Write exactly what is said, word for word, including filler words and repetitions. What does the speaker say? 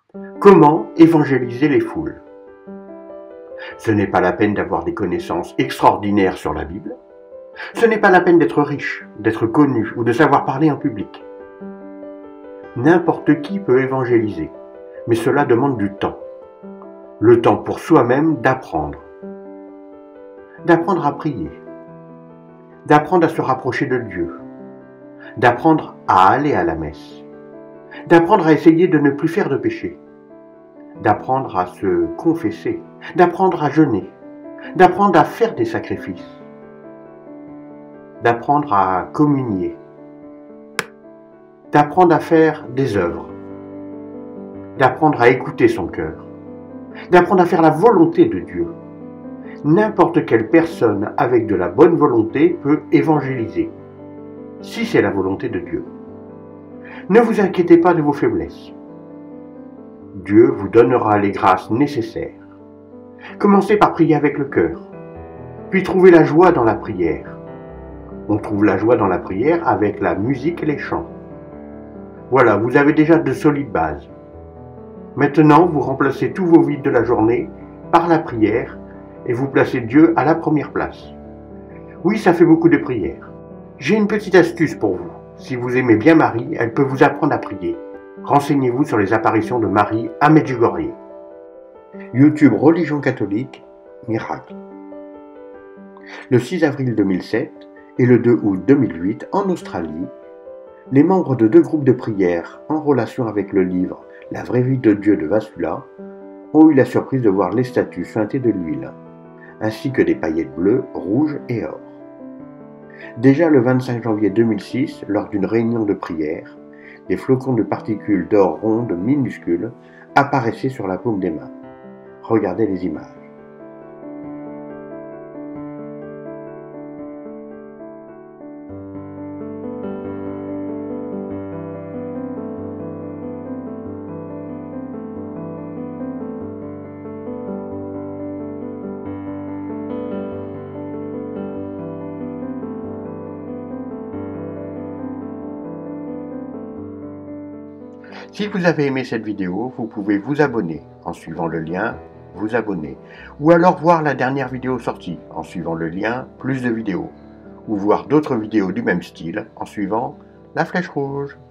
Comment évangéliser les foules? Ce n'est pas la peine d'avoir des connaissances extraordinaires sur la Bible. Ce n'est pas la peine d'être riche, d'être connu ou de savoir parler en public. N'importe qui peut évangéliser, mais cela demande du temps. Le temps pour soi-même d'apprendre. D'apprendre à prier. D'apprendre à se rapprocher de Dieu. D'apprendre à aller à la messe. D'apprendre à essayer de ne plus faire de péché. D'apprendre à se confesser. D'apprendre à jeûner. D'apprendre à faire des sacrifices. D'apprendre à communier. D'apprendre à faire des œuvres. D'apprendre à écouter son cœur. D'apprendre à faire la volonté de Dieu. N'importe quelle personne avec de la bonne volonté peut évangéliser, si c'est la volonté de Dieu. Ne vous inquiétez pas de vos faiblesses. Dieu vous donnera les grâces nécessaires. Commencez par prier avec le cœur, puis trouvez la joie dans la prière. On trouve la joie dans la prière avec la musique et les chants. Voilà, vous avez déjà de solides bases. Maintenant, vous remplacez tous vos vides de la journée par la prière et vous placez Dieu à la première place. Oui, ça fait beaucoup de prières. J'ai une petite astuce pour vous. Si vous aimez bien Marie, elle peut vous apprendre à prier. Renseignez-vous sur les apparitions de Marie à Medjugorje. YouTube Religion catholique, miracle. Le six avril deux mille sept et le deux août deux mille huit, en Australie, les membres de deux groupes de prière en relation avec le livre La vraie vie de Dieu de Vassula ont eu la surprise de voir les statues ceintées de l'huile, ainsi que des paillettes bleues, rouges et or. Déjà le vingt-cinq janvier deux mille six, lors d'une réunion de prière, des flocons de particules d'or rondes minuscules apparaissaient sur la paume des mains. Regardez les images. Si vous avez aimé cette vidéo, vous pouvez vous abonner en suivant le lien « Vous abonner » ou alors voir la dernière vidéo sortie en suivant le lien « Plus de vidéos » ou voir d'autres vidéos du même style en suivant la flèche rouge.